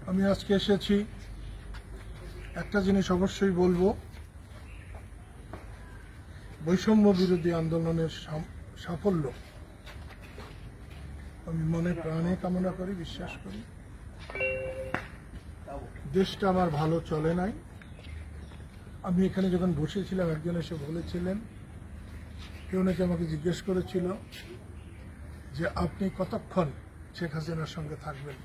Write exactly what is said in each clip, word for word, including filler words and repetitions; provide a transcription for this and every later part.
আমি আজকে এসেছি একটা জিনিস অবশ্যই বলবো, বৈষম্য বিরোধী আন্দোলনের সাফল্য আমি মনে প্রাণে কামনা করি, বিশ্বাস করি। দেশটা আমার ভালো চলে নাই। আমি এখানে যখন বসেছিলাম একজন এসে বলেছিলেন, কেউ নাকি আমাকে জিজ্ঞেস করেছিল যে আপনি কতক্ষণ শেখ হাসিনার সঙ্গে থাকবেন।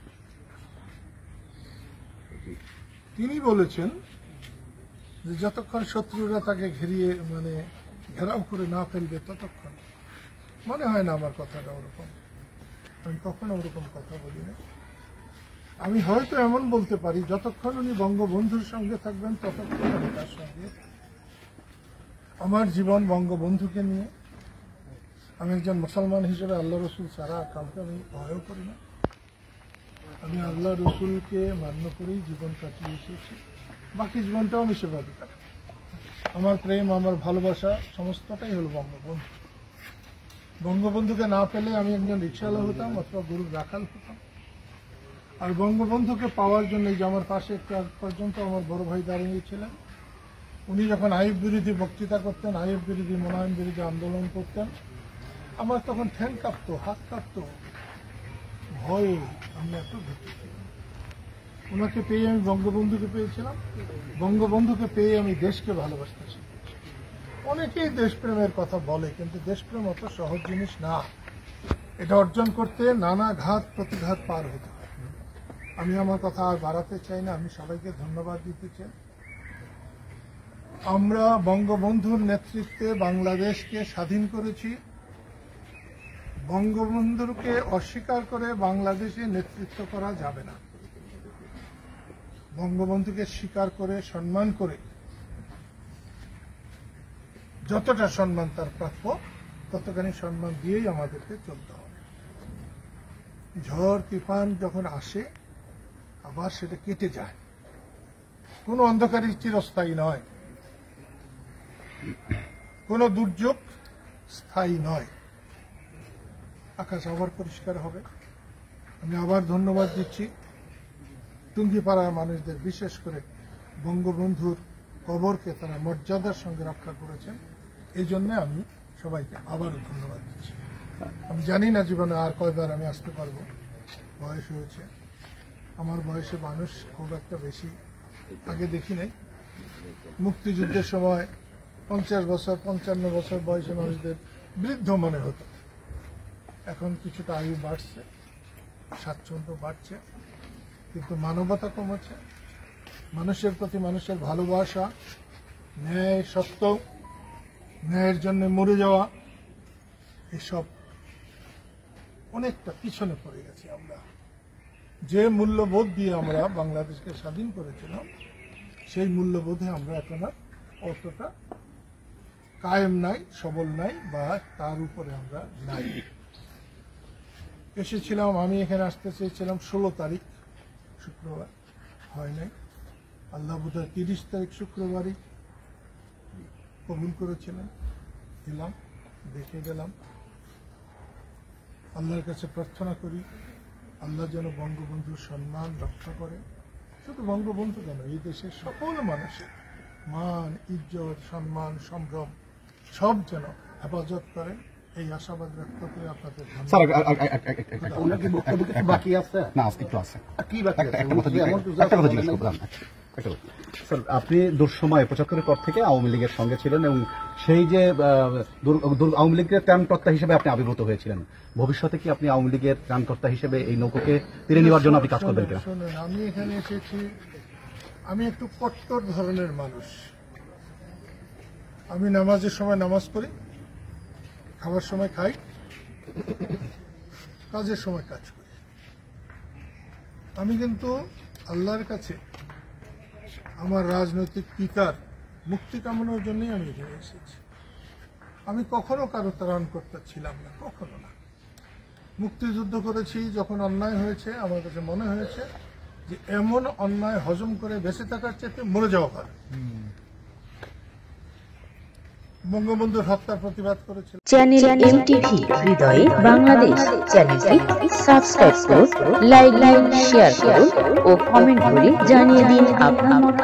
তিনি বলেছেন যে যতক্ষণ শত্রুরা তাকে ঘিরিয়ে মানে ঘেরাও করে না ফেলবে ততক্ষণ। মনে হয় না আমার কথাটা ওরকম, আমি কখনো ওরকম কথা বলি না। আমি হয়তো এমন বলতে পারি, যতক্ষণ উনি বঙ্গবন্ধুর সঙ্গে থাকবেন ততক্ষণ আমি তার সঙ্গে। আমার জীবন বঙ্গবন্ধুকে নিয়ে। আমি একজন মুসলমান হিসেবে আল্লাহ রসুল ছাড়া কাউকে আমি ভয়ও করি না। আমি আল্লাহ রসুলকে মান্য করেই জীবন কাটিয়ে এসেছি, বাকি জীবনটাও আমি সেভাবে কাটাই। আমার প্রেম, আমার ভালোবাসা সমস্তটাই হলো বঙ্গবন্ধু। বঙ্গবন্ধুকে না পেলে আমি একজন রিক্সাওয়ালা হতাম অথবা গরুর রাখাল হতাম। আর বঙ্গবন্ধুকে পাওয়ার জন্য যে আমার পাশে একটু আগ পর্যন্ত আমার বড় ভাই দাঁড়িয়েছিলেন, উনি যখন আইএফ বিরোধী বক্তৃতা করতেন, আইএফ বিরোধী মনোনয়ন বিরোধী আন্দোলন করতেন, আমার তখন ঠ্যাং কাঁপতো, হাত কাঁপতো, ভয়ে আমি এত ভীতি। ওনাকে পেয়ে আমি বঙ্গবন্ধুকে পেয়েছিলাম, বঙ্গবন্ধুকে পেয়ে আমি দেশকে ভালোবাসতে শিখেছি। অনেকেই দেশপ্রেমের কথা বলে, কিন্তু দেশপ্রেম অত সহজ জিনিস না। এটা অর্জন করতে নানা ঘাত প্রতিঘাত পার হতে হয়। আমি আমার কথা আর বাড়াতে চাই না, আমি সবাইকে ধন্যবাদ দিতে চাই। আমরা বঙ্গবন্ধুর নেতৃত্বে বাংলাদেশকে স্বাধীন করেছি। বঙ্গবন্ধুকে অস্বীকার করে বাংলাদেশে নেতৃত্ব করা যাবে না। বঙ্গবন্ধুকে স্বীকার করে সম্মান করে, যতটা সম্মান তার প্রাপ্য ততখানি সম্মান দিয়েই আমাদেরকে চলতে হবে। ঝড় তুফান যখন আসে আবার সেটা কেটে যায়, কোন অন্ধকারই চিরস্থায়ী নয়, কোন দুর্যোগ স্থায়ী নয়। আকাশ আবার পরিষ্কার হবে। আমি আবার ধন্যবাদ দিচ্ছি টুঙ্গিপাড়ার মানুষদের, বিশেষ করে বঙ্গবন্ধুর কবরকে তারা মর্যাদার সঙ্গে রক্ষা করেছেন। এই জন্য আমি সবাইকে আবারও ধন্যবাদ দিচ্ছি। আমি জানি না জীবনে আর কয়বার আমি আসতে পারবো, বয়স হয়েছে। আমার বয়সে মানুষ খুব একটা বেশি আগে দেখি নাই। মুক্তিযুদ্ধের সময় পঞ্চাশ বছর পঞ্চান্ন বছর বয়সে মানুষদের বৃদ্ধ মনে হতো। এখন কিছুটা আয়ু বাড়ছে, স্বাচ্ছন্দ্য বাড়ছে, কিন্তু মানবতা কমেছে। মানুষের প্রতি মানুষের ভালোবাসা, ন্যায়, সত্য, ন্যায়ের জন্য মরে যাওয়া, এসব অনেকটা পিছনে পড়ে গেছি আমরা। যে মূল্যবোধ দিয়ে আমরা বাংলাদেশকে স্বাধীন করেছিলাম, সেই মূল্যবোধে আমরা এখন আর অতটা কায়েম নাই, সবল নাই, বা তার উপরে আমরা নাই। এসেছিলাম, আমি এখানে আসতে চেয়েছিলাম ষোলো তারিখ শুক্রবার, হয় নাই। আল্লাহ বোধহয় তিরিশ তারিখ শুক্রবারই কবুল করেছিলেন। এলাম, দেখে গেলাম। আল্লাহর কাছে প্রার্থনা করি আল্লাহ যেন বঙ্গবন্ধুর সম্মান রক্ষা করে। শুধু বঙ্গবন্ধু কেন, এই দেশের সকল মানুষের মান, ইজ্জত, সম্মান, সম্ভ্রম সব যেন হেফাজত করেন, এই আশাবাদ ব্যক্ত করে আপনাদের বাকি আছে না, একটু আছে। স্যার, আপনি দুঃসময় পঁচাত্তরের পর থেকে আওয়ামী লীগের সঙ্গে ছিলেন এবং সেই যে আওয়ামী লীগের ত্রাণকর্তা হিসেবে আপনি আবির্ভূত হয়েছিলেন। ভবিষ্যতে কি আপনি আওয়ামী লীগের ত্রাণকর্তা হিসেবে এই নৌকোকে তীরে নেওয়ার জন্য আপনি কাজ করবেন কিনা? শুনুন, আমি এখানে এসেছি, আমি একটু কট্টর ধরনের মানুষ। আমি নামাজের সময় নামাজ পড়ি, খাবার সময় খাই, কাজের সময় কাজ করি। আমি কিন্তু আল্লাহর কাছে আমার রাজনৈতিক পিতার মুক্তি কামনার জন্যই আমি এখানে এসেছি। আমি কখনো কারো ত্রাণকর্তা ছিলাম না, কখনো না। মুক্তিযুদ্ধ করেছি, যখন অন্যায় হয়েছে আমার কাছে মনে হয়েছে যে এমন অন্যায় হজম করে বেঁচে থাকার চেয়ে মরে যাওয়া ভালো। বঙ্গবন্ধুর হত্যার প্রতিবাদ করেছিলেন। চ্যানেল এমটিভি হৃদয়ে বাংলাদেশ চ্যানেলটি সাবস্ক্রাইব করুন, লাইক দিন, শেয়ার করুন ও কমেন্ট করে জানিয়ে দিন আপনার মতামত।